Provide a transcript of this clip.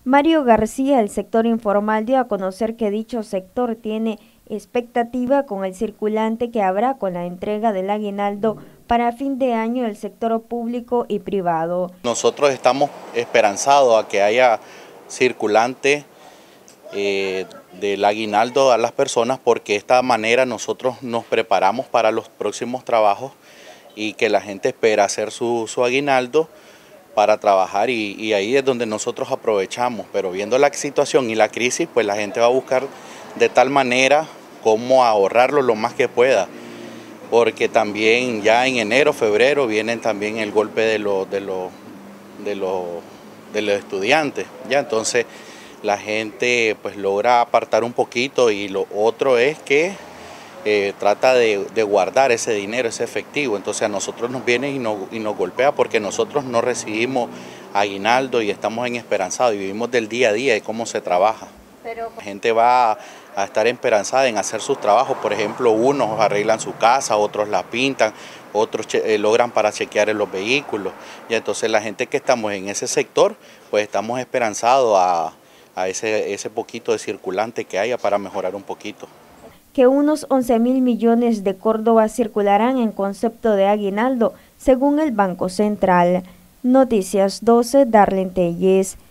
Mario García, del sector informal, dio a conocer que dicho sector tiene expectativa con el circulante que habrá con la entrega del aguinaldo para fin de año del sector público y privado. Nosotros estamos esperanzados a que haya circulante del aguinaldo a las personas, porque de esta manera nosotros nos preparamos para los próximos trabajos y que la gente espera hacer su aguinaldo para trabajar, y ahí es donde nosotros aprovechamos. Pero viendo la situación y la crisis, pues la gente va a buscar de tal manera cómo ahorrarlo lo más que pueda, porque también ya en enero, febrero vienen también el golpe de los estudiantes, ya entonces la gente pues logra apartar un poquito, y lo otro es que trata de guardar ese dinero, ese efectivo. Entonces a nosotros nos viene y nos golpea, porque nosotros no recibimos aguinaldo y estamos en esperanzado y vivimos del día a día de cómo se trabaja. La gente va a estar esperanzada en hacer sus trabajos. Por ejemplo, unos arreglan su casa, otros la pintan, otros logran para chequear en los vehículos. Y entonces la gente que estamos en ese sector, pues estamos esperanzados a ese poquito de circulante que haya para mejorar un poquito. Que unos 11.000 millones de Córdoba circularán en concepto de aguinaldo, según el Banco Central. Noticias 12, Darlene Telles.